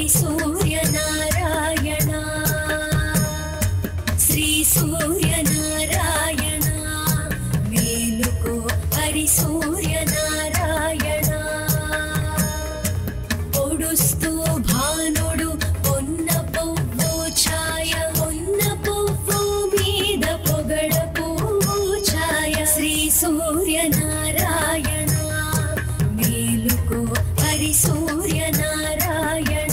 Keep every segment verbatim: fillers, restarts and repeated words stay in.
సూర్యనారాయణ శ్రీ సూర్యనారాయణ మేలుకో హరి సూర్యనారాయణ పొడుస్తూ భానుడు పొన్న పువ్వు ఛాయ పొన్న పువ్వు మీద పొగడ పువ్వు ఛాయ శ్రీ సూర్యనారాయణ మేలుకో హరి సూర్యనారాయణ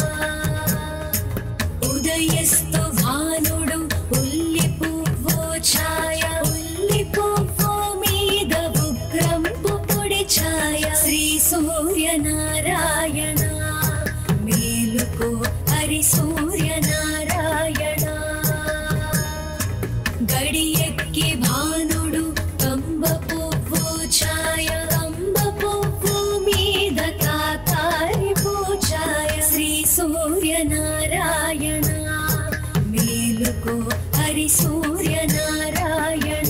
ఉదయస్తు భానుడు ఉల్లి పువ్వు ఛాయ ఉల్లి పువ్వు మీద ఉగ్రంపు పొడి ఛాయ శ్రీ సూర్యనారాయణ మేలుకో హరి సూర్యనారాయణ గడియెక్కి భానుడు కంబ పువ్వు ఛాయ కంబ పువ్వు మీద కాకారి పూజాయ శ్రీ సూర్యనారాయణ మేలుకో హరి సూర్యనారాయణ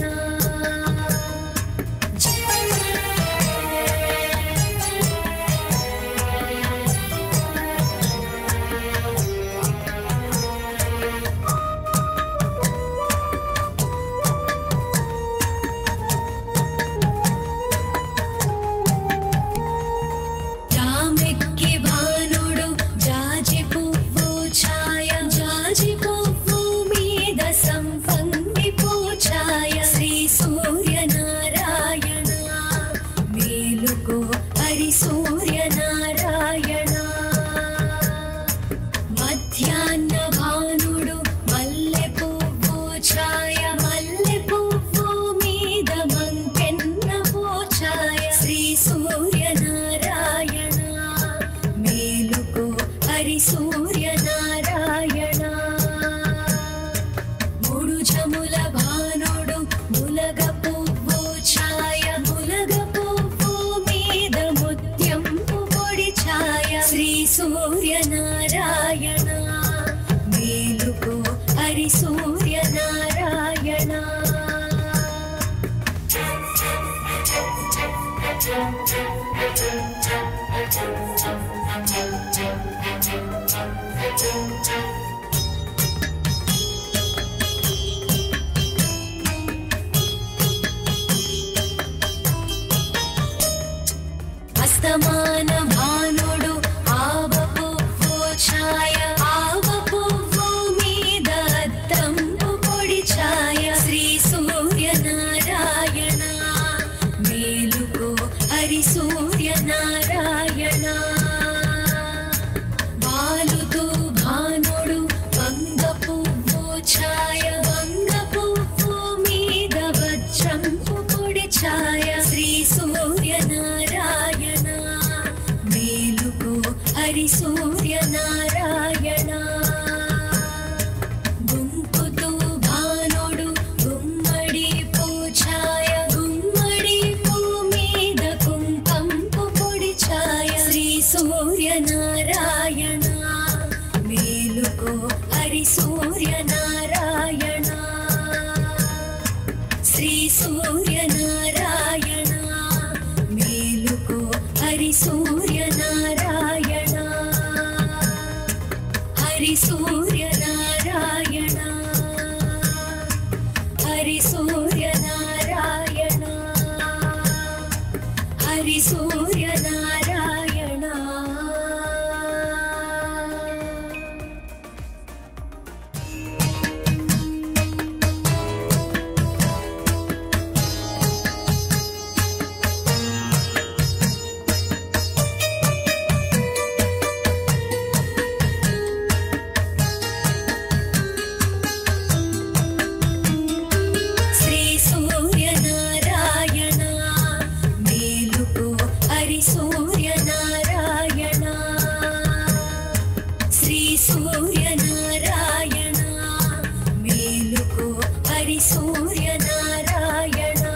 జామెక్కి భానుడు జాజి పువ్వు ఛాయ జాజి పువ్వు మీద సంపంగి పూజాయ శ్రీ సూర్యనారాయణ మేలుకో హరి సూర్యనారాయణ మధ్యాహ్న భానుడు మల్లె పువ్వు ఛాయ మల్లె పువ్వు మీద మంకెన్న పూజాయ శ్రీ సూర్యనారాయణ మేలుకో హరి సూర్యనారాయణ మూడు జముల భానుడు ములగ పువ్వు ఛాయ ములగ పువ్వు మీద ముత్యంపు పొడి ఛాయ శ్రీ సూర్యనారాయణ మేలుకో హరి సూర్యనారాయణ అస్తమాన భానుడు ఆవ పువ్వు ఛాయ ఆవ పువ్వు మీద అద్దంపు పొడి ఛాయ శ్రీ సూర్యనారాయణ మేలుకో హరి సూర్యనారాయణ వాలుతూ భానుడు వంగ పువ్వు ఛాయ వంగ పువ్వు మీద వజ్రంపు పొడి ఛాయ శ్రీ సూర్యనారాయణ మేలుకో హరి సూర్యనారాయణ గుంపుతూ భానుడు గుమ్మడి పూజాయ గుమ్మడి పూ మీద కుంకంపు పొడి ఛాయ శ్రీ సూర్యనారాయణ మేలుకో హరి సూర్యనారాయణ శ్రీ సూర్యనారాయణ మేలుకో హరి సూర్యనారాయణ హరి సూర్యనారాయణ హరి సూర్యనారాయణ హరి సూర్యనారాయణ శ్రీ సూర్యనారాయణ మేలుకో హరి సూర్యనారాయణ శ్రీ సూర్యనారాయణ మేలుకో హరి సూర్యనారాయణ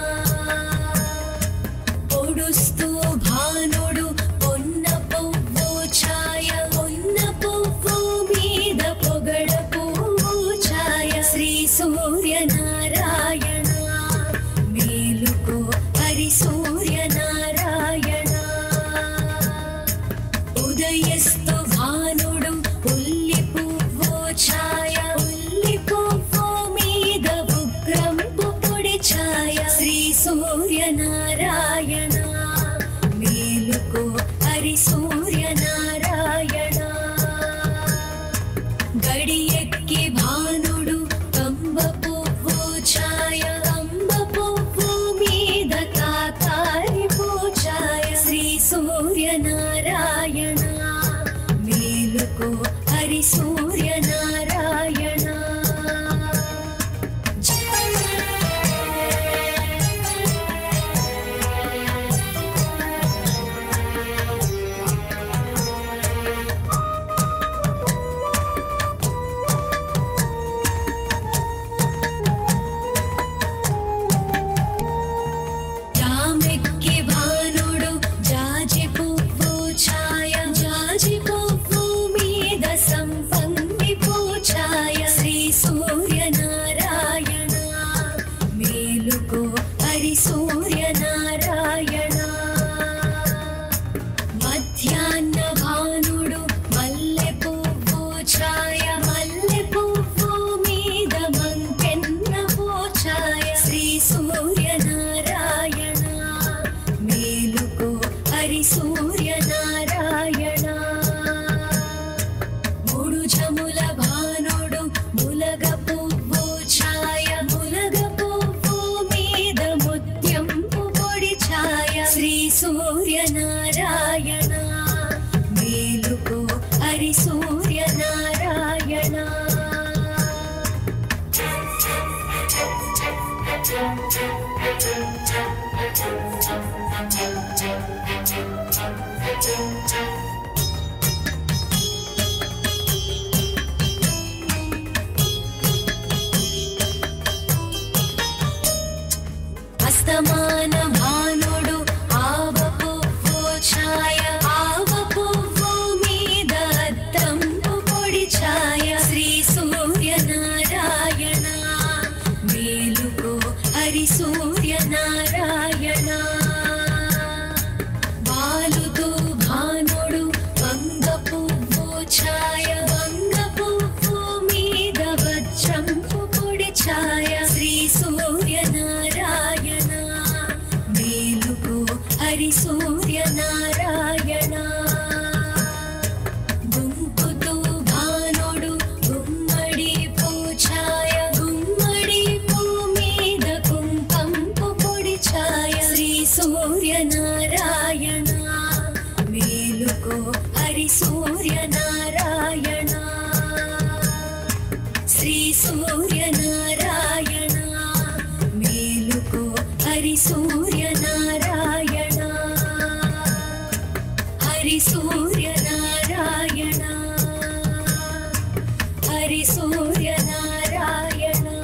పొడుస్తూ భానుడు పొన్న పువ్వు ఛాయ పొన్న పువ్వు మీద పొగడ పువ్వు ఛాయ శ్రీ సూర్యనారాయణ మేలుకో హరి సూర్యనారాయణ ఉదయస్తు భానుడు మేలుకో హరి సూర్యనారాయణ. సూర్యనారాయణ మధ్యాహ్న భానుడు మల్లె పువ్వు ఛాయ మల్లె పువ్వు మీద మంకెన్న ఛాయ శ్రీ సూర్యనారాయణ మేలుకో హరి సూర్యనారాయణ. మూడు జముల భానుడు ములగ పువ్వు ఛాయ ములగ శ్రీ సూర్యనారాయణ మేలుకో హరి సూర్యనారాయణ. అస్తమాన భానుడు ఆవ పువ్వు ఛాయ ఆవ పువ్వు మీద అద్దంపు పొడి ఛాయ శ్రీ సూర్యనారాయణ మేలుకో హరి సూర్యనారాయణ. బాలుతో భానుడు వంగ పువ్వు ఛాయ వంగ పువ్వు మీద వజ్రంపు పొడి ఛాయ శ్రీ సూర్యనారాయణ మేలుకో హరి సూర్యనారాయణ. గుంపుతో భానుడు గుమ్మడి పూ ఛాయ గుమ్మడి పూ మీద కుంకంపు పొడి ఛాయ శ్రీ సూర్యనారాయణ మేలుకో హరి సూర్యనారాయణ. శ్రీ సూర్యనారాయణ మేలుకో హరి సూర్యనారాయణ. హరి సూర్యనారాయణ హరి సూర్యనారాయణ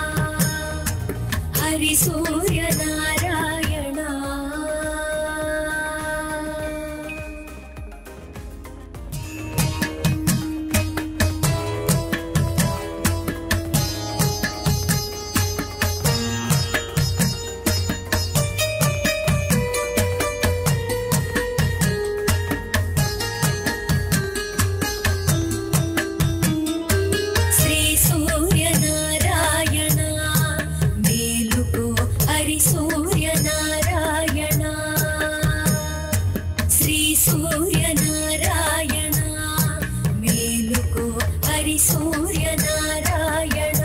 హరి సూర్యనారాయణ. శ్రీ సూర్యనారాయణ మేలుకో హరి సూర్యనారాయణ. శ్రీ సూర్యనారాయణ మేలుకో హరి సూర్యనారాయణ.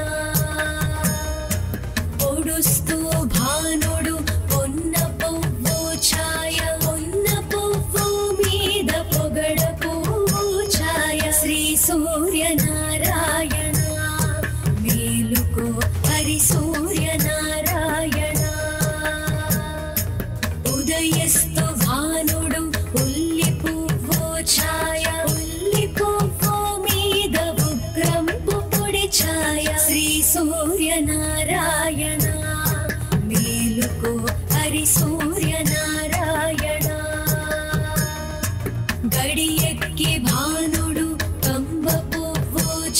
పొడుస్తూ భానుడు పొన్న పువ్వు ఛాయ పొన్న పువ్వు మీద పొగడ పువ్వు ఛాయ శ్రీ సూర్యనారాయణ మేలుకో హరి సూర్యనారాయణ. ఉదయస్తు భానుడు ఉల్లి పువ్వు ఛాయ ఉల్లి పువ్వు మీద ఉగ్రంపు పొడి ఛాయ శ్రీ సూర్యనారాయణ మేలుకో హరి సూర్యనారాయణ. గడియెక్కి భానుడు కంబ పువ్వు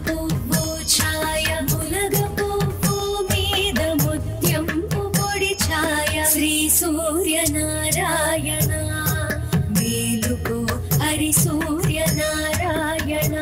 పువ్వు ఛాయ ములగ పువ్వు మీద ముత్యంపు పొడి ఛాయ శ్రీ సూర్యనారాయణ మేలుకో హరి సూర్యనారాయణ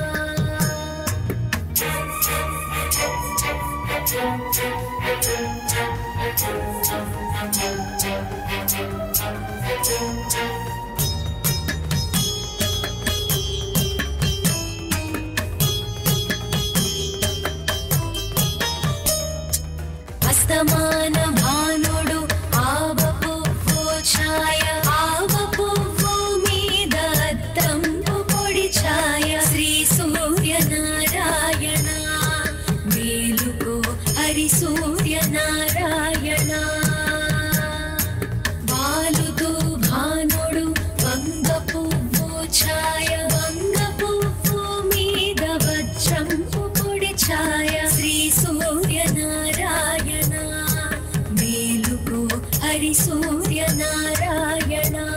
అస్తమాన భానుడు ఆవ పువ్వు ఛాయ ఆవ పువ్వు మీద అద్దంపు పొడి ఛాయ శ్రీ సూర్యనారాయణ మేలుకో హరి సూర్యనారాయణ బాలుతో భానుడు వంగ పువ్వు ఛాయ వంగ పువ్వు మీద వజ్రంపు పొడి ఛాయ శ్రీ సూర్యనారాయణ మేలుకో హరి సూర్యనారాయణ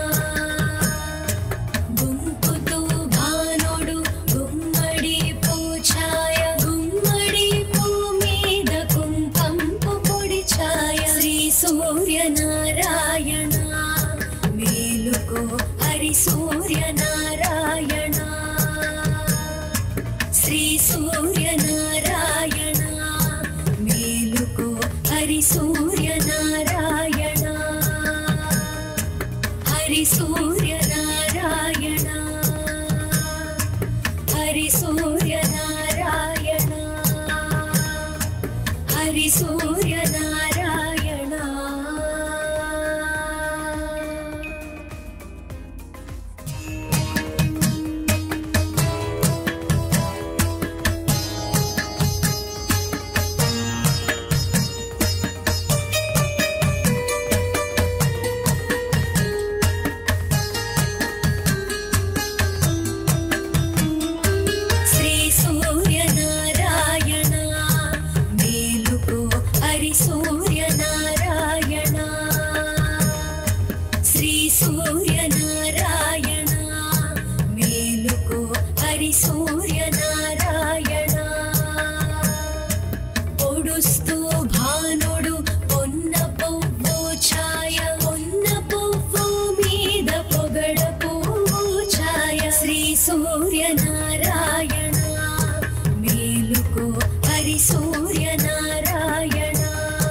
గుంపుతో భానుడు గుమ్మడి పూఛాయ గుమ్మడి పూ మీద కుంకంపు పొడి ఛాయ శ్రీ సూర్యనారాయణ మేలుకో హరి సూర్యనారాయణ శ్రీ సూర్యనారాయణ మేలుకో హరి సూర్యనారాయణ హరి సూర్యనారాయణ హరి సూర్యనారాయణ హరి సూర్యనారాయణ శ్రీ సూర్యనారాయణ మేలుకో హరి సూర్యనారాయణ శ్రీ సూర్యనారాయణ మేలుకో హరి సూర్యనారాయణ పొడుస్తూ భానుడు పొన్న పువ్వు ఛాయ పొన్న పువ్వు మీద పొగడ పువ్వు ఛాయ శ్రీ సూర్యనారాయణ మేలుకో హరి సూర్యనారాయణ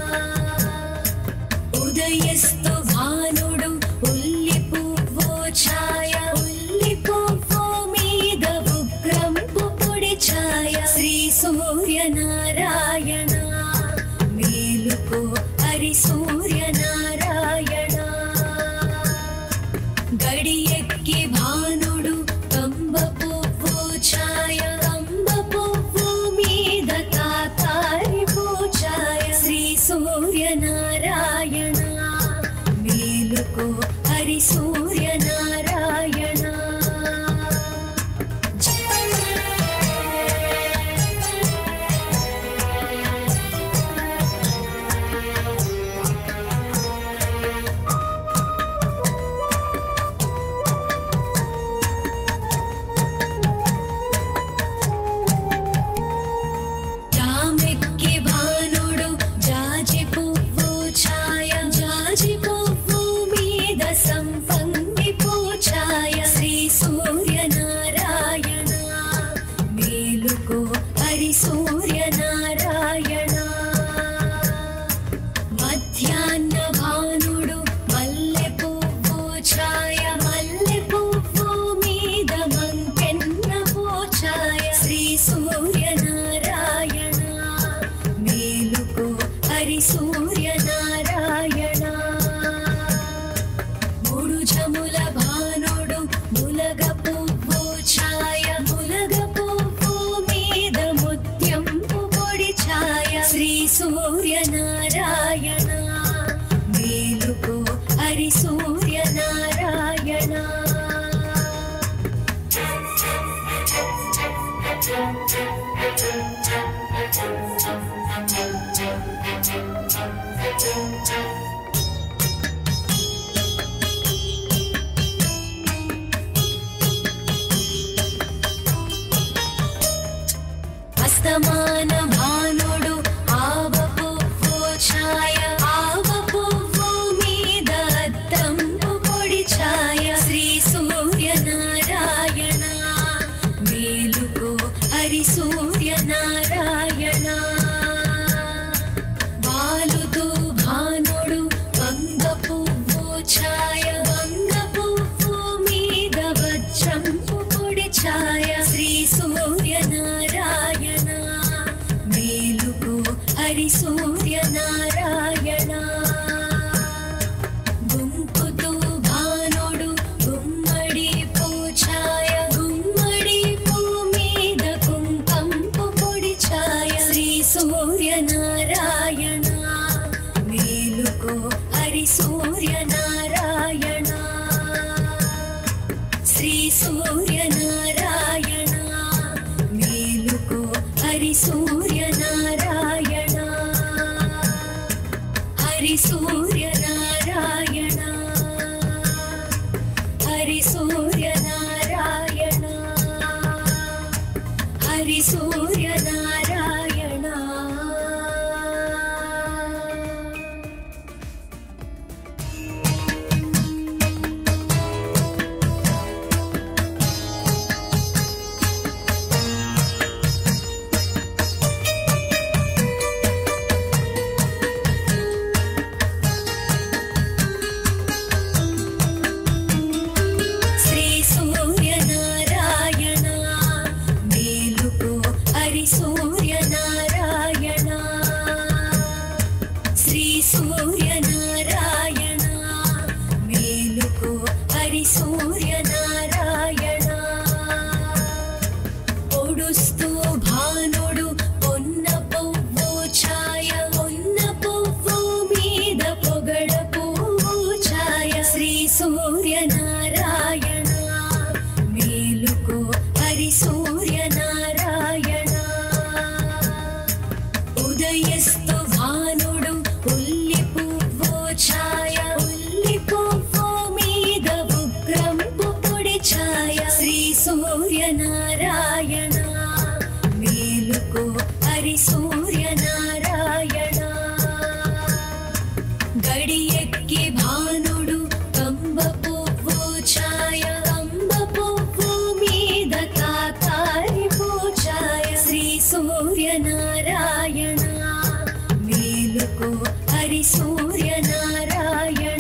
ఉదయస్తు భానుడు ఉల్లి పువ్వు ఛాయ ఉల్లి పువ్వు మీద ఉగ్రంపు పొడి ఛాయ శ్రీ సూర్యనారాయణ మేలుకో హరి సూర్యనారాయణ గడియెక్కి భానుడు కంబ పువ్వు ఛాయ కంబ పువ్వు మీద తాతారి పూఛాయ శ్రీ సూర్యనారాయణ మేలుకో హరి సూర్యనారాయణ జామెక్కి భానుడు జాజి పువ్వు ఛాయ జాజి పువ్వు మీద సంపంగి పూఛాయ శ్రీ సూర్యనారాయణ మేలుకో హరి సూర్యనారాయణ మధ్యాహ్న భానుడు మల్లె పువ్వు ఛాయ మల్లె పువ్వు మీద మంకెన్న పూఛాయ శ్రీ సూర్యనారాయణ మేలుకో హరి సూర్యనారాయణ మూడు జముల భానుడు ములగ పువ్వు ఛాయ ములగ పువ్వు మీద ముత్యంపు పొడి ఛాయ శ్రీ సూర్యనారాయణ మేలుకో హరి సూర్యనారాయణ అస్తమాన భానుడు ఆవ పువ్వు ఛాయ ఆవ పువ్వు మీద అద్దంపు పొడి ఛాయ శ్రీ సూర్యనారాయణ మేలుకో హరి సూర్యనారాయణ బాలుతూ భానుడు వంగ పువ్వు ఛాయ వంగ పువ్వు మీద వజ్రంపు పొడి ఛాయ శ్రీ సూర్యనారాయణ మేలుకో హరి సూర్యనారాయణ గుంపుతూ భానుడు గుమ్మడి పూఛాయ గుమ్మడి పూ మీద కుంకంపు పొడి ఛాయ శ్రీ సూర్యనారాయణ మేలుకో హరి సూర్యనారాయణ శ్రీ సూర్యనారాయణ మేలుకో హరి సూర్యనారాయణ హరి సూర్యనారాయణ హరి సూర్యనారాయణ హరి సూర్యనారాయణ శ్రీ సూర్యనారాయణ మేలుకో హరి సూర్యనారాయణ శ్రీ సూర్యనారాయణ మేలుకో హరి సూర్యనారాయణ పొడుస్తూ భానుడు పొన్న పువ్వు ఛాయ పొన్న పువ్వు మీద పొగడ పువ్వు ఛాయ శ్రీ సూర్యనారాయణ మేలుకో హరి సూర్యనారాయణ ఉదయస్తు భానుడు ఉల్లి పువ్వు ఛాయ ఉల్లి పువ్వు మీద ఉగ్రంపు పొడి ఛాయ శ్రీ సూర్యనారాయణ మేలుకో హరి సూర్యనారాయణ గడియెక్కి భానుడు కంబ పువ్వు ఛాయ కంబ పువ్వు మీద కాకారి పూఛాయ శ్రీ సూర్యనారాయణ మేలుకో హరి సూర్యనారాయణ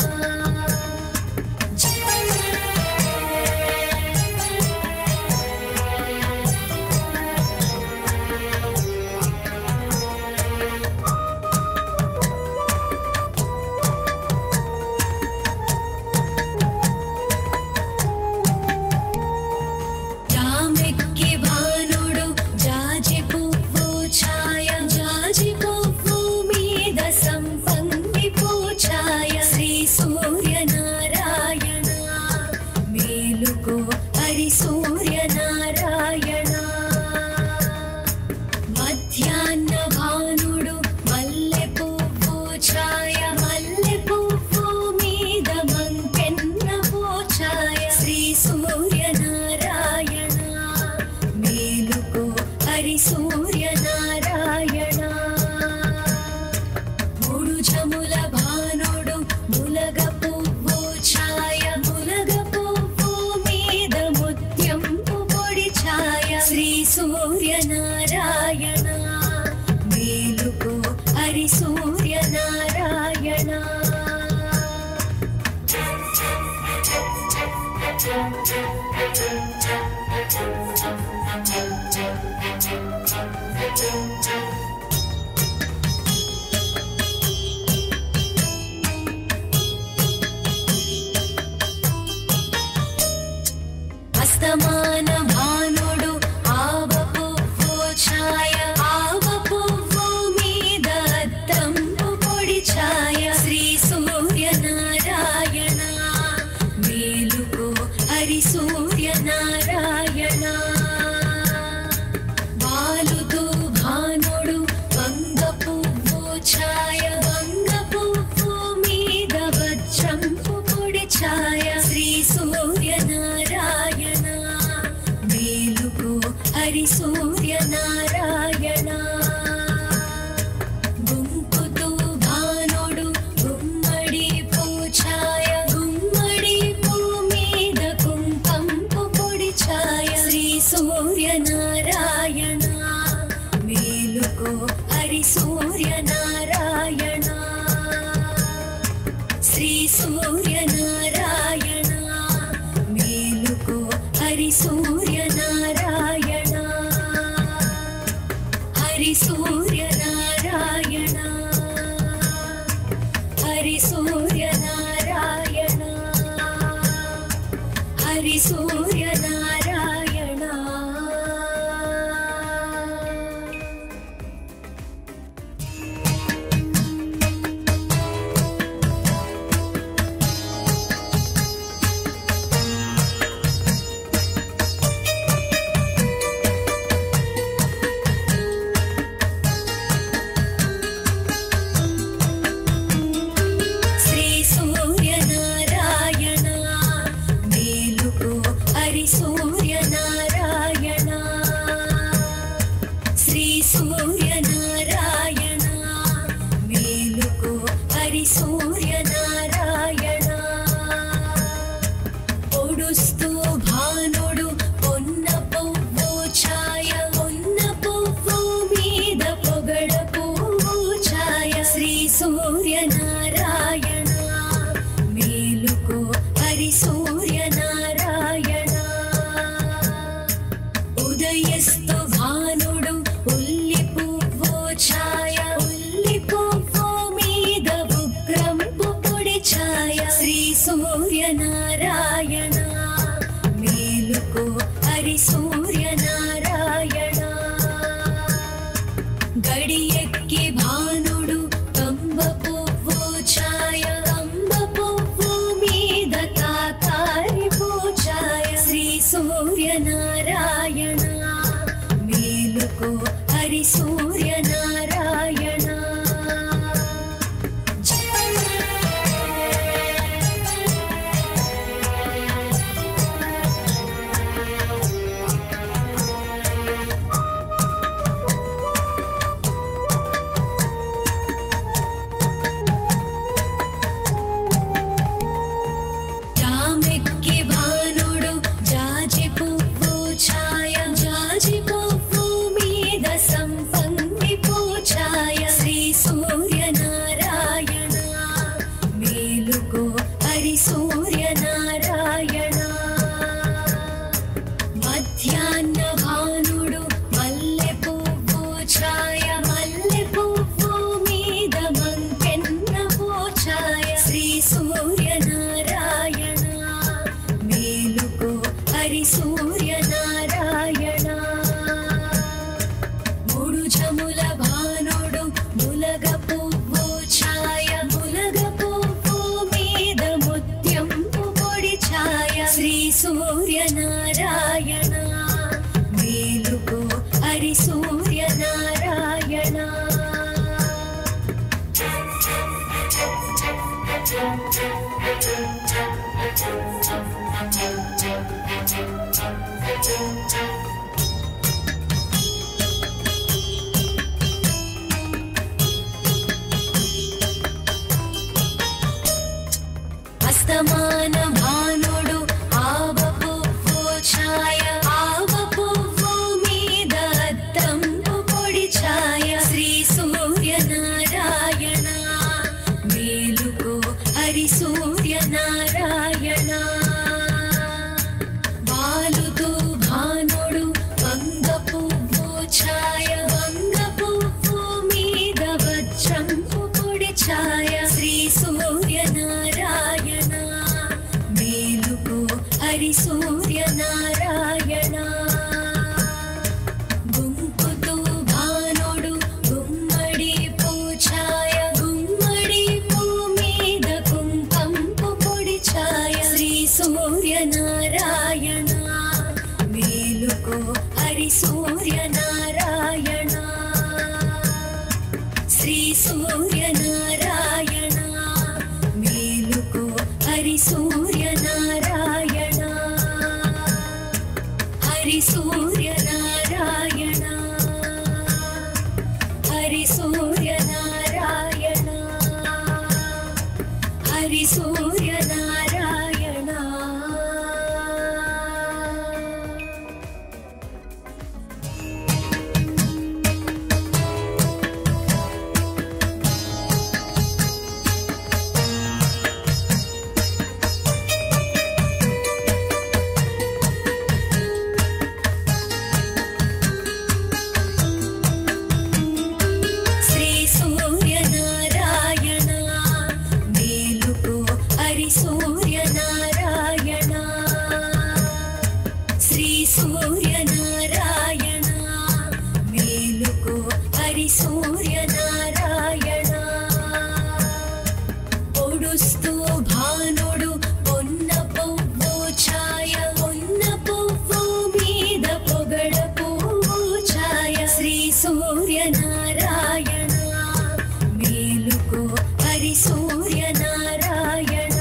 జామెక్కి భానుడు జాజి పువ్వు ఛాయ జాజి పువ్వు మీద సంపంగి పూఛాయ శ్రీ సూర్యనారాయణ మేలుకో హరి సూర్యనారాయణ మధ్యాహ్న భానుడు మల్లె పువ్వు ఛాయ మల్లె పువ్వు మీద మంకెన్న పూఛాయ శ్రీ సూర్యనారాయణ మేలుకో హరి సూర్యనారాయణ మూడు జముల భానుడు ములగ పువ్వు ఛాయ ములగ పువ్వు మీద ముత్యంపు పొడి ఛాయ శ్రీ సూర్యనారాయణ మేలుకో హరి సూర్యనారాయణ అస్తమాన భానుడు ఆవ పువ్వు ఛాయ ఆవ పువ్వు మీద అద్దంపు పొడి ఛాయ శ్రీ సూర్యనారాయణ మేలుకో హరి సూర్యనారాయణ బాలుతూ భా హరి సూర్యనారాయణ శ్రీ సూర్యనారాయణ మేలుకో హరి సూర్యనారాయణ హరి సూర్యనారాయణ హరి సూర్యనారాయణ హరి సూర్యనారాయణ సూర్యనారాయణ మేలుకో హరి సూర్యనారాయణ ఉదయస్తు భానుడు ఉల్లి పువ్వు ఛాయ ఉల్లి పువ్వు మీద ఉగ్రంపు పొడి ఛాయ శ్రీ సూర్యనారాయణ మేలుకో హరి సూర్యనారాయణ గడియెక్కి భానుడు సూర్యనారాయణ మేలుకో హరి సూర్యనారాయణ రామెక్కి భానుడు జాజి పువ్వు ఛాయ జాజి పువ్వు మీద సంపంగి పూఛాయ శ్రీ సూర్యనారాయణ మేలుకో హరి సూర్యనారాయణ మధ్యాహ్న భానుడు మల్లె పువ్వు ఛాయ మల్లె పువ్వు మీద మంకెన్న పూఛాయ శ్రీ సూర్యనారాయణ మేలుకో హరి సూర్యనారాయణ మూడు జముల భానుడు ములగ పువ్వు ఛాయ ములగ పువ్వు మీద ముత్యంపు పొడి ఛాయ శ్రీ సూర్యనారాయణ మేలుకో హరి సూర్యనారాయణ అస్తమాన భానుడు ఆవ పువ్వు ఛాయ ఆవ పువ్వు మీద అద్దంపు పొడి ఛాయ శ్రీ సూర్యనారాయణ మేలుకో హరి సూర్యనారాయణ బాలుతూ భానుడు హరి సూర్యనారాయణ పొడుస్తూ భానుడు పొన్న పువ్వు ఛాయ పొన్న పువ్వు మీద పొగడ పువ్వు ఛాయ శ్రీ సూర్యనారాయణ మేలుకో హరి సూర్యనారాయణ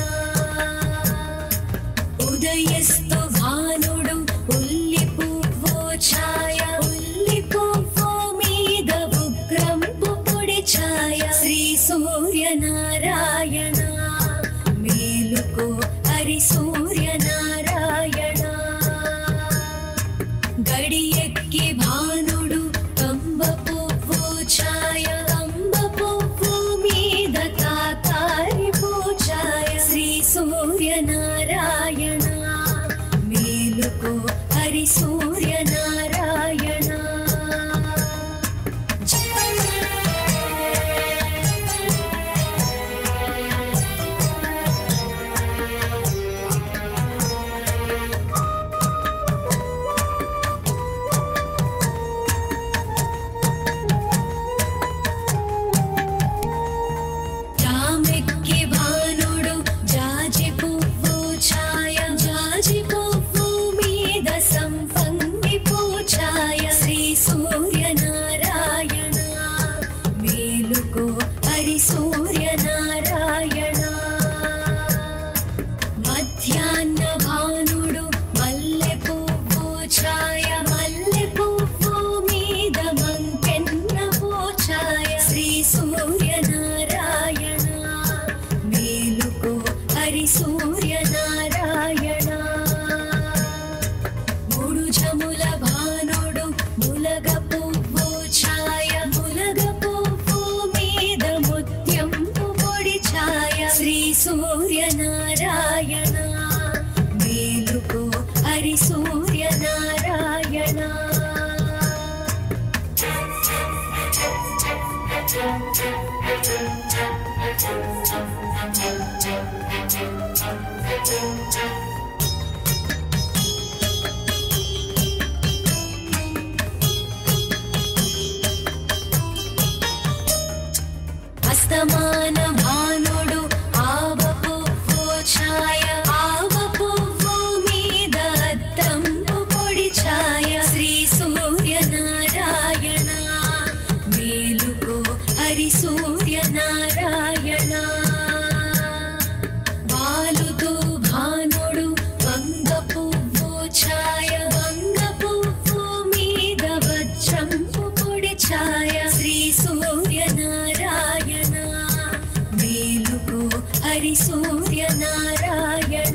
ఉదయస్తు భానుడు ఉల్లి పువ్వు ఛాయ ఉల్లి పువ్వు మీద ఉగ్రంపు పొడి ఛాయ శ్రీ సూర్యనారాయణ మేలుకో హరి సూర్యనారాయణ గడియెక్కి భానుడు కంబ పువ్వు ఛాయ కంబ పువ్వు మీద కాకారి పూఛాయ శ్రీ సూర్యనారాయణ మేలుకో హరి సూర్యనారాయణ జామెక్కి భానుడు జాజి పువ్వు ఛాయ జాజి పువ్వు మీద సంపంగి పూఛాయ శ్రీ సూర్యనారాయణ మేలుకో హరి సూర్యనారాయణ మధ్యాహ్న భానుడు మల్లె పువ్వు ఛాయ మల్లె పువ్వు మీద మంకెన్న పూఛాయ శ్రీ సూర్యనారాయణ మేలుకో హరి సూర్యనారాయణ మూడు జముల భానుడు ములగ పువ్వు ఛాయ ములగ పువ్వు మీద ముత్యంపు పొడి ఛాయ శ్రీ సూర్యనారాయణ మేలుకో హరి సూర్యనారాయణ అస్తమాన భానుడు ఆవ పువ్వు ఛాయ ఆవ పువ్వు మీద అద్దంపు పొడి ఛాయ శ్రీ సూర్యనారాయణ మేలుకో హరి సూర్యనారాయణ వాలుతూ భానుడు వంగ పువ్వు ఛాయ వంగ పువ్వు మీద వజ్రంపు పొడి ఛాయ శ్రీ సూర్యనారాయణ మేలుకో హరి సూర్యనారాయణ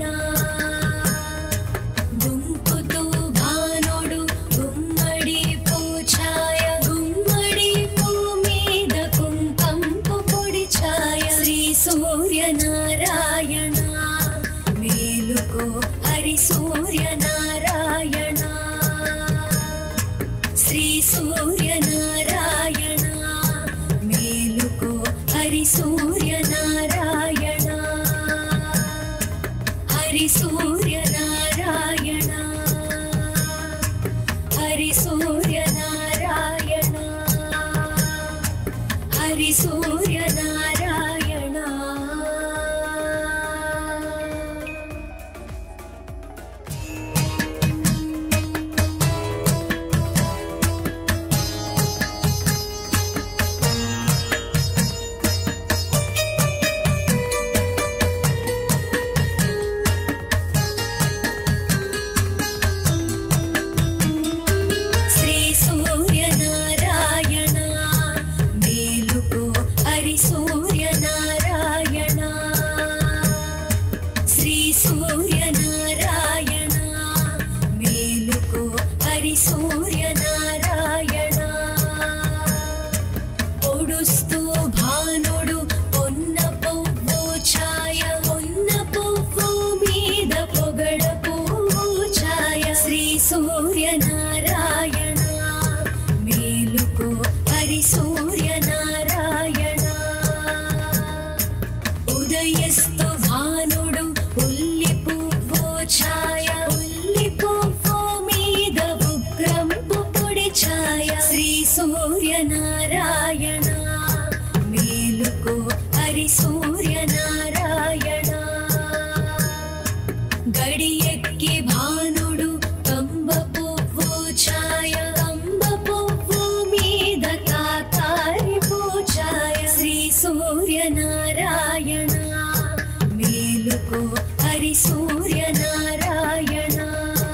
గుంపుతూ భానుడు గుమ్మడి పూఛాయ గుమ్మడి పూ మీద కుంకంపు పొడి ఛాయ శ్రీ సూర్యనారాయణ మేలుకో హరి సూర్యనారాయణ శ్రీ సూర్యనారాయణ మేలుకో హరి సూర్యనారాయణ హరి సూర్యనారాయణ హరి సూర్యనారాయణ హరి సూర్యనారాయణ శ్రీ సూర్యనారాయణ మేలుకో హరి సూర్యనారాయణ శ్రీ సూర్యనారాయణ మేలుకో హరి సూర్యనారాయణ పొడుస్తూ భానుడు పొన్న పువ్వు ఛాయ పొన్న పువ్వు మీద పొగడ పువ్వు ఛాయ శ్రీ సూర్యనారాయణ మేలుకో హరి సూర్యనారాయణ ఉదయస్తు భానుడు ఉల్లి పువ్వు ఛాయ ఉల్లి పువ్వు మీద ఉగ్రంపు పొడి ఛాయ శ్రీ సూర్యనారాయణ మేలుకో హరి సూర్యనారాయణ గడియెక్కి భానుడు కంబ పువ్వు ఛాయ కంబ పువ్వు మీద కాకారి పూజాయ శ్రీ సూర్యనారాయణ మేలుకో హరి సూర్యనారాయణ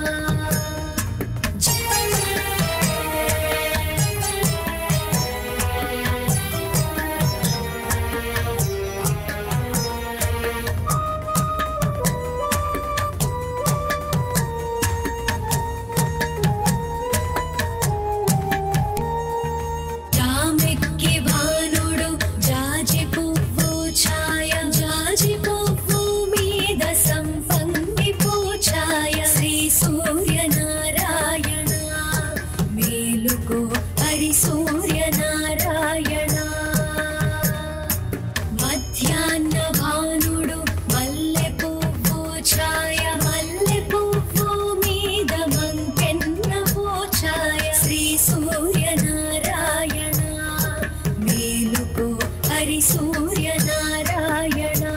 జామెక్కి భానుడు జాజి పువ్వు ఛాయ జాజి పువ్వు మీద సంపంగి పూజాయ శ్రీ సూర్యనారాయణ మేలుకో హరి సూర్యనారాయణ మధ్యాహ్న భానుడు మల్లె పువ్వు ఛాయ మల్లె పువ్వు మీద మంకెన్న పూజాయ శ్రీ సూర్యనారాయణ మేలుకో హరి సూర్యనారాయణ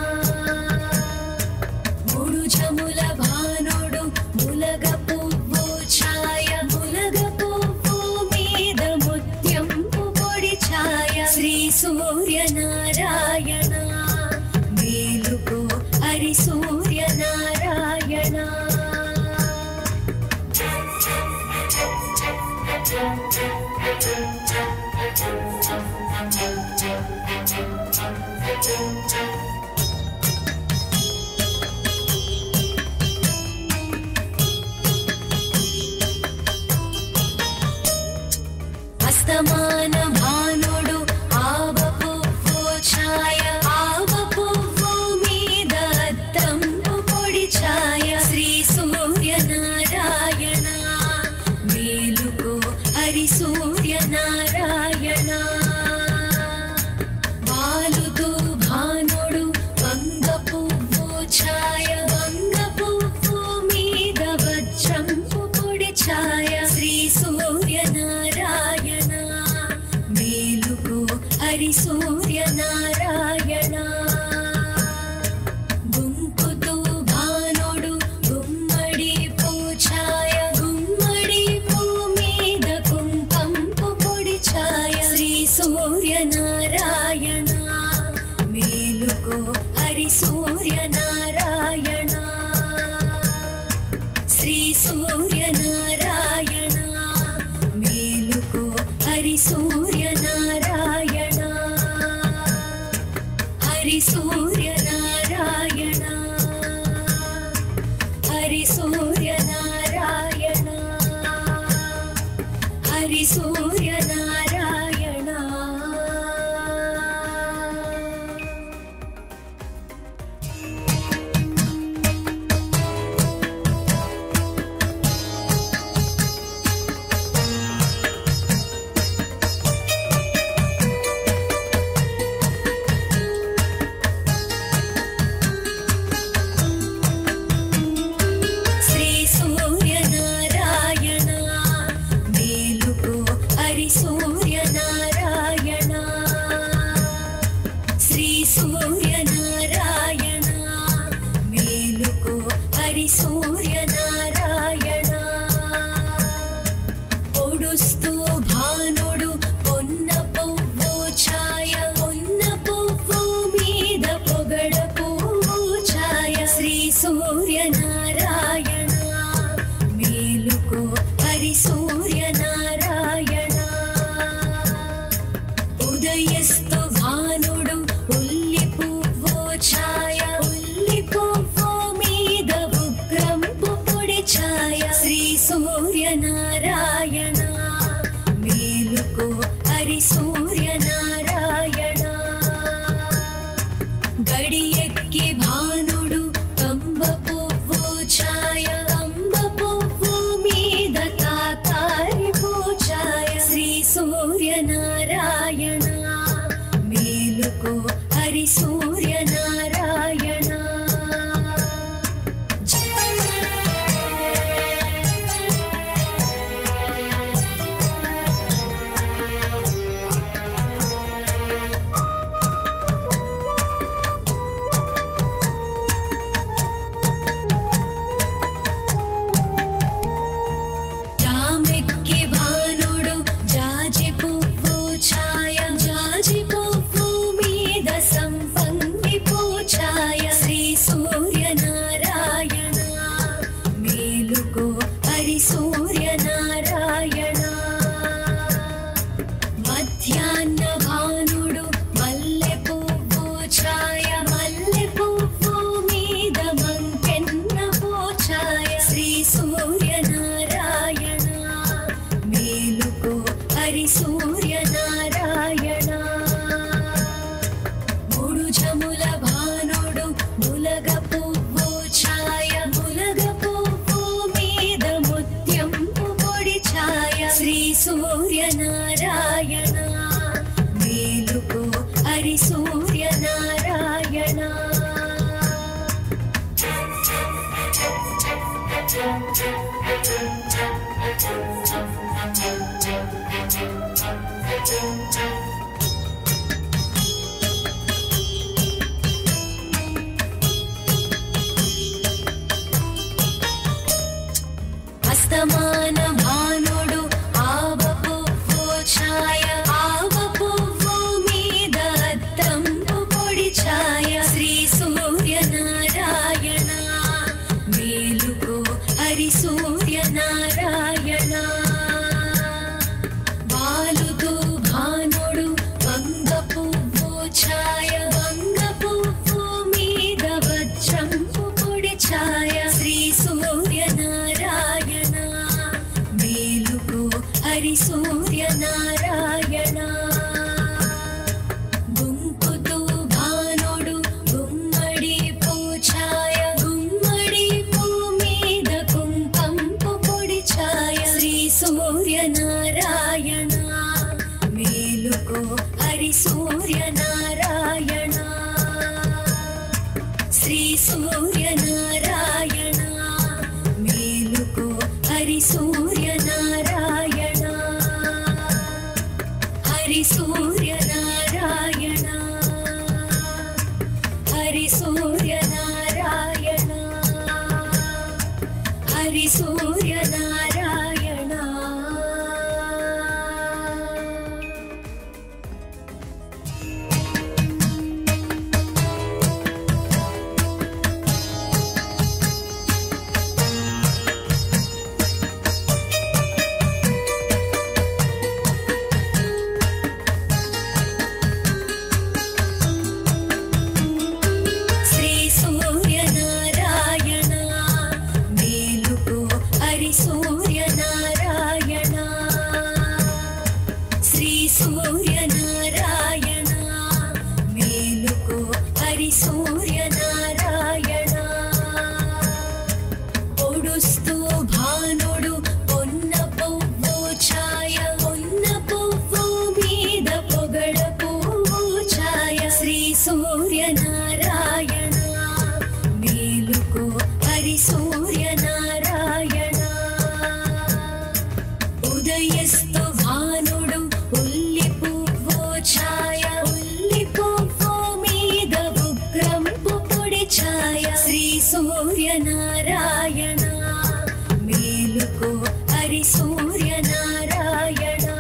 మూడు జముల భానుడు ములగ పువ్వు ఛాయ ములగ పువ్వు మీద ముత్యంపు పొడి ఛాయ శ్రీ సూర్యనారాయణ మేలుకో హరి సూర్యనారాయణ అస్తమాన భానుడు ఆవ పువ్వు ఛాయ ఆవ పువ్వు మీద అద్దంపు పొడి ఛాయ శ్రీ సూర్యనారాయణ మేలుకో హరి సూర్యనారాయణ వాలుతూ భానుడు వంగ పువ్వు ఛాయ వంగ పువ్వు మీద వజ్రంపు పొడి ఛాయ శ్రీ సూర్యనారాయణ మేలుకో హరి సూర్యనారాయణ గుంపుతూ భానుడు గుమ్మడి పూఛాయ గుమ్మడి పూ మీద కుంకంపు పొడి ఛాయ శ్రీ సూర్యనారాయణ మేలుకో హరి సూర్యనారాయణ శ్రీ సూర్యనారాయణ మేలుకో హరి సూర్యనారాయణ హరి సూర్యనారాయణ హరి సూర్యనారాయణ హరి సూర్యనారాయణ శ్రీ సూర్యనారాయణ మేలుకో హరి సూర్యనారాయణ శ్రీ సూర్యనారాయణ మేలుకో హరి సూర్యనారాయణ పొడుస్తూ భానుడు పొన్న పువ్వు ఛాయ పొన్న పువ్వు మీద పొగడ పువ్వు ఛాయ శ్రీ సూర్యనారాయణ మేలుకో హరి సూర్యనారాయణ ఉదయస్తు భానుడు ఉల్లి పువ్వు ఛాయ ఉల్లి పువ్వు మీద ఉగ్రంపు పొడి ఛాయ శ్రీ సూర్యనారాయణ మేలుకో హరి సూర్యనారాయణ గడియెక్కి భానుడు కంబ పువ్వు ఛాయ కంబ పువ్వు మీద కాకారి పూజాయ శ్రీ సూర్యనారాయణ మేలుకో హరి సూర్యనారాయణ మధ్యాహ్న భానుడు మల్లె పువ్వు ఛాయ మల్లె పువ్వు మీద మంకెన్న పోఛాయ శ్రీ సూర్యనారాయణ మేలుకో హరి సూర్యనారాయణ మూడు జముల భానుడు ములగ పువ్వు ఛాయ ములగ పువ్వు మీద ముత్యంపు పొడి ఛాయ శ్రీ సూర్యనారాయణ మేలుకో హరి సూర్యనారాయణ అస్తమాన భానుడు ఆవ పువ్వు ఛాయ ఆవ పువ్వు మీద అద్దంపు పొడి ఛాయ శ్రీ సూర్యనారాయణ మేలుకో హరి సూర్యనారాయణ బాలుతూ భానుడు వంగ పువ్వు ఛాయ వంగ పువ్వు మీద వజ్రంపు పొడి ఛాయ శ్రీ సూర్యనారాయణ మేలుకో హరి సూర్యనారాయణ గుంకుతూ భానుడు గుమ్మడి పూఛాయ గుమ్మడి పూ మీద కుంకంపు పొడి ఛాయ శ్రీ సూర్యనారాయణ మేలుకో హరి సూర్యనారాయణ శ్రీ సూర్యనారాయణ మేలుకో హరి సూర్యనారాయణ హరి సూర్యనారాయణ హరి సూర్యనారాయణ హరి సూర్యనారాయణ శ్రీ సూర్యనారాయణ మేలుకో హరి సూర్యనారాయణ శ్రీ సూర్యనారాయణ మేలుకో హరి సూర్యనారాయణ పొడుస్తూ భానుడు పొన్న పువ్వు ఛాయ పొన్న పువ్వు మీద పొగడ పువ్వు ఛాయ శ్రీ సూర్యనారాయణ మేలుకో హరి సూర్యనారాయణ ఉదయస్తు భానుడు ఉల్లి పువ్వు ఛాయ ఉల్లి పువ్వు మీద ఉగ్రంపు పొడి ఛాయ శ్రీ సూర్యనారాయణ మేలుకో హరి సూర్యనారాయణ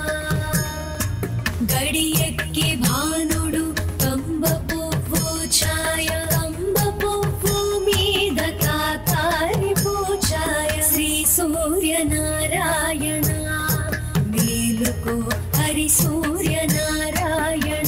గడియెక్కి భానుడు కంబ పువ్వు ఛాయ కంబ పువ్వు మీద కాకారి పూఛాయ శ్రీ సూర్యనారాయణ మేలుకో హరి సూర్యనారాయణ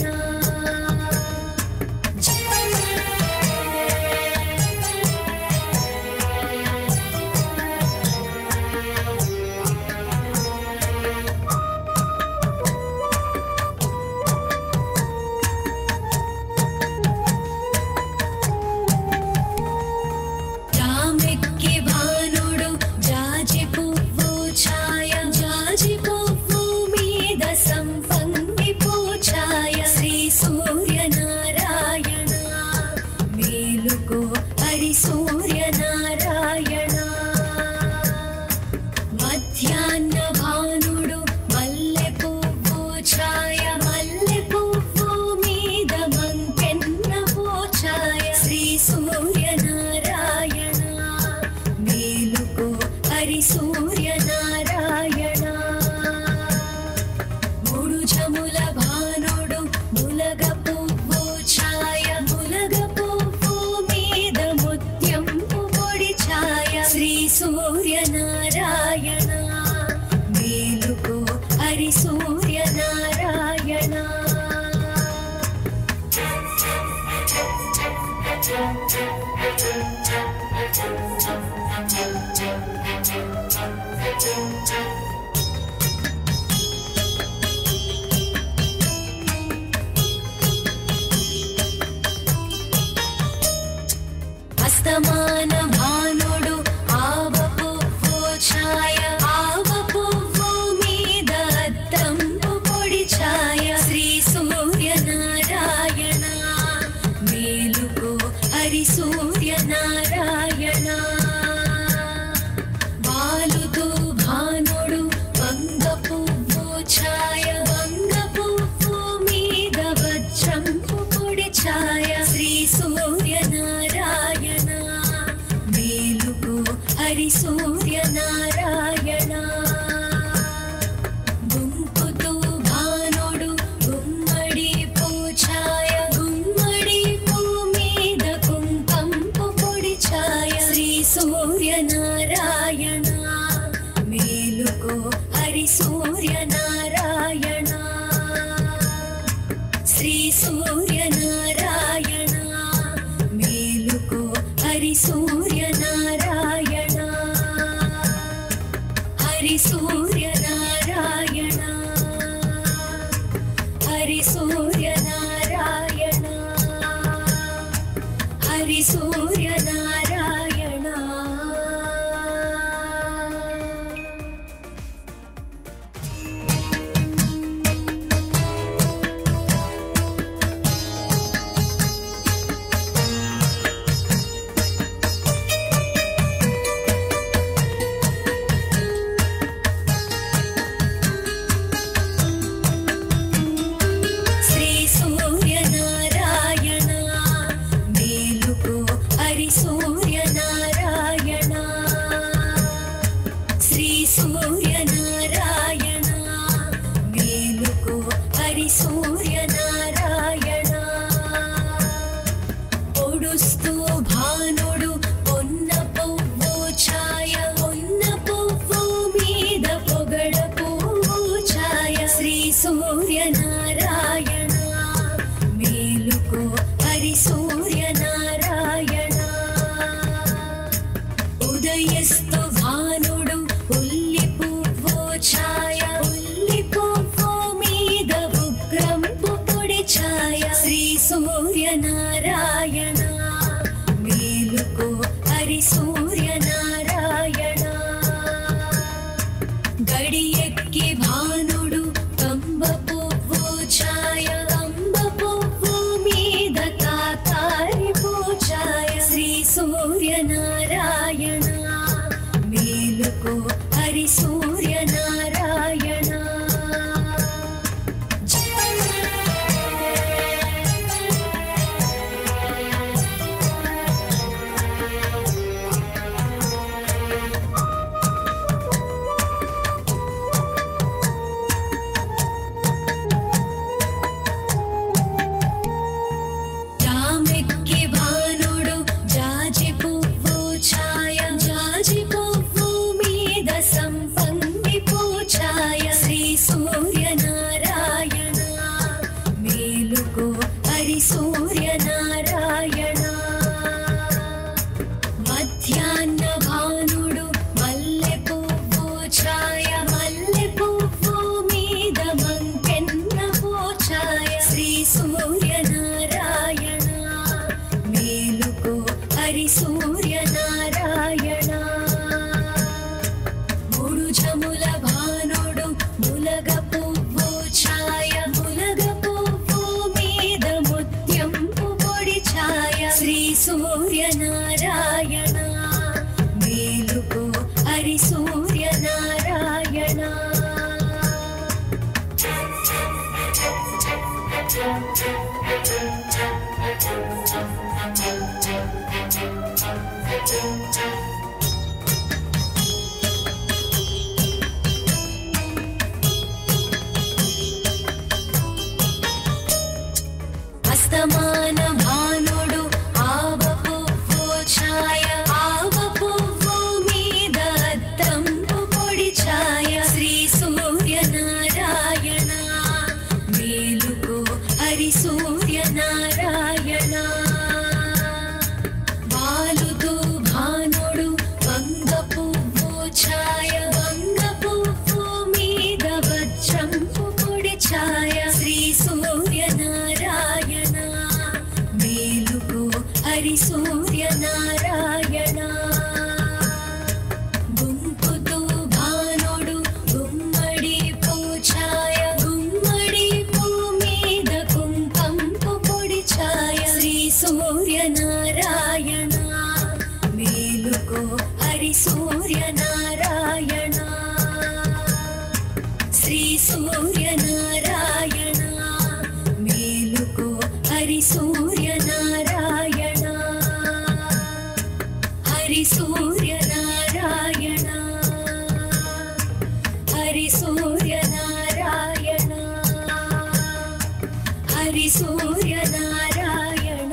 అస్తమాన భానుడు ఆవ పువ్వు ఛాయ ఆవ పువ్వు మీద అద్దంపు పొడి ఛాయ శ్రీ సూర్యనారాయణ మేలుకో హరి సూర్యనారాయణ బాలుతో భానుడు వంగ పువ్వు ఛాయ వంగ పువ్వు మీద వజ్రంపు పొడి ఛాయ శ్రీ సూర్యనారాయణ మేలుకో హరి సూర్యనారాయణ గుంపుతో భానుడు గుమ్మడి పూఛాయ గుమ్మడి పూ మీద కుంకంపు పొడి ఛాయ శ్రీ సూర్యనారాయణ మేలుకో హరి సూర్యనారాయణ శ్రీ సూర్యనారాయణ మేలుకో హరి సూర్యనారాయణ హరి సూర్యనారాయణ హరి సూర్యనారాయణ హరి సూర్యనారాయణ శ్రీ సూర్యనారాయణ మేలుకో హరి సూర్యనారాయణ శ్రీ సూర్యనారాయణ మేలుకో హరి సూర్యనారాయణ పొడుస్తూ భానుడు పొన్న పువ్వు ఛాయ పొన్న పువ్వు మీద పొగడ పువ్వు ఛాయ శ్రీ సూర్యనారాయణ మేలుకో హరి సూర్యనారాయణ ఉదయస్తు భానుడు ఉల్లి పువ్వు ఛాయ ఉల్లి పువ్వు మీద ఉగ్రంపు పొడి ఛాయ శ్రీ సూర్యనారాయణ మేలుకో హరి సూర్యనారాయణ గడియెక్కి భానుడు కంబ పువ్వు ఛాయ కంబ పువ్వు మీద కాకారి పూఛాయ శ్రీ సూర్యనారాయణ మేలుకో హరి సూర్యనారాయణ జామెక్కి భానుడు జాజి పువ్వు ఛాయ జాజి పువ్వు మీద సంపంగి పూఛాయ శ్రీ సూర్యనారాయణ మేలుకో హరి సూర్యనారాయణ మధ్యాహ్న భానుడు మల్లె పువ్వు ఛాయ మల్లె పువ్వు మీద మంకెన్న పూఛాయ శ్రీ సూర్యనారాయణ మేలుకో హరి సూర్యనారాయణ మూడు జముల భానుడు ములగ పువ్వు ఛాయ ములగ పువ్వు మీద ముత్యంపు పొడి ఛాయ శ్రీ సూర్యనారాయణ మేలుకో హరి సూర్యనారాయణ అస్తమాన భానుడు ఆవ పువ్వు ఛాయ ఆవ పువ్వు మీద అద్దంపు పొడి ఛాయ శ్రీ సూర్యనారాయణ మేలుకో హరి సూర్యనారాయణ బాలుతో భానుడు వంగ పువ్వు ఛాయ వంగ పువ్వు హరి సూర్యనారాయణ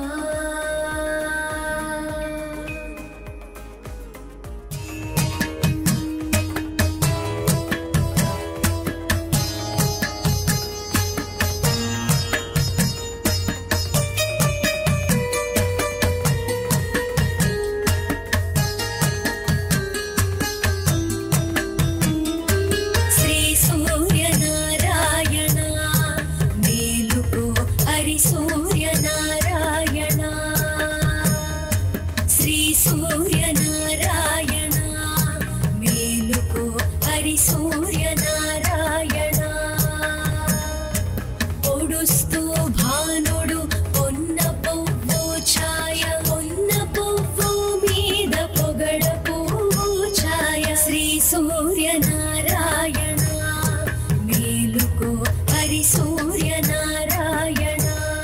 సూర్యనారాయణ మేలుకో హరి సూర్యనారాయణ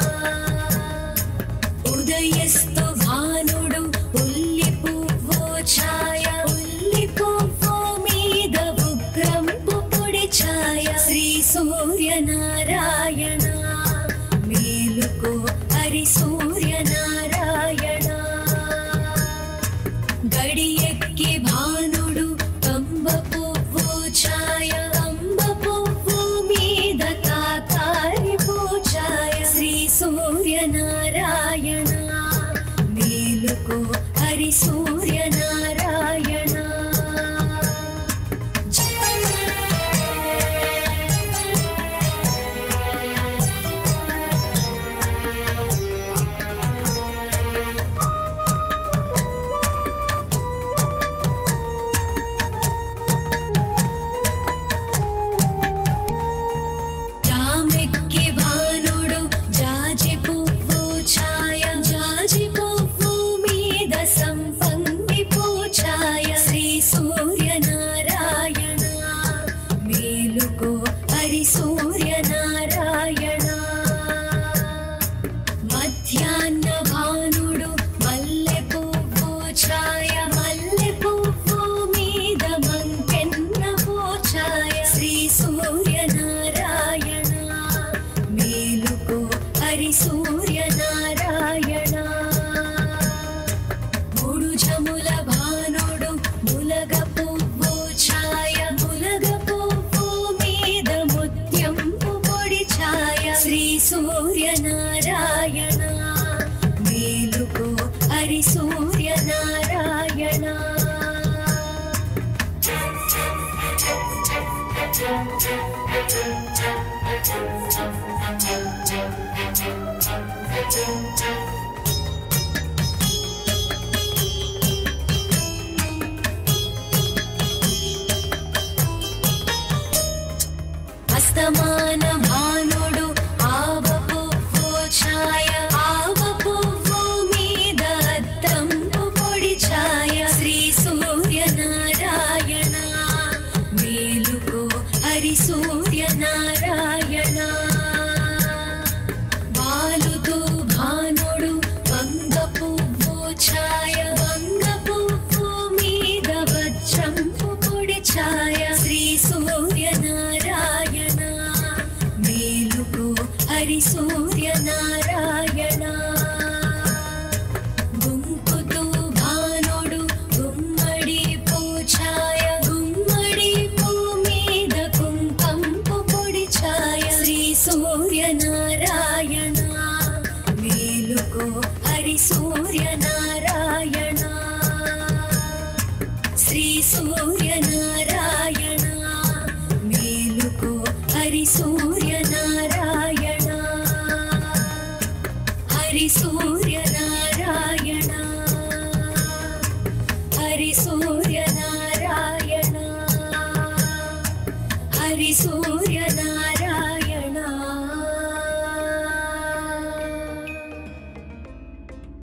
ఉదయస్తు భానుడు ఉల్లి పువ్వు ఛాయ ఉల్లి పువ్వు మీద ఉగ్రంపు పొడి ఛాయ శ్రీ సూర్యనారాయణ మేలుకో హరి సూర్యనారాయణ గడియెక్కి భానుడు కంబ పువ్వు ఛాయ కంబ పువ్వు మీద కాకారి పూఛాయ శ్రీ సూర్యనారాయణ మేలుకో హరి సూర్యనారాయణ హరి సూర్యనారాయణ మధ్యాహ్న భానుడు మల్లె పువ్వు ఛాయ మల్లె పువ్వు మీద మంకెన్న పూఛాయ శ్రీ సూర్యనారాయణ మేలుకో హరి సూర్యనారాయణ మూడు జముల భానుడు ములగ పువ్వు ఛాయ ములగ శ్రీ సూర్యనారాయణ మేలుకో హరి సూర్యనారాయణ అస్తమాన భానుడు ఆవ పువ్వు ఛాయ ఆవ పువ్వు మీద అద్దంపు పొడి ఛాయ శ్రీ సూర్యనారాయణ మేలుకో హరి సూర్యనారాయణ వాలుతూ భానుడు వంగ పువ్వు ఛాయ వంగ పువ్వు మీద వజ్రంపు పొడి ఛాయ శ్రీ సూర్యనారాయణ మేలుకో హరి సూర్యనారాయణ గుంకుతూ భానుడు గుమ్మడి పూఛాయ గుమ్మడి పూ మీద కుంకంపు పొడి ఛాయ శ్రీ సూర్యనారాయణ మేలుకో హరి సూర్యనారాయణ శ్రీ సూర్యనారాయణ మేలుకో హరి సూర్య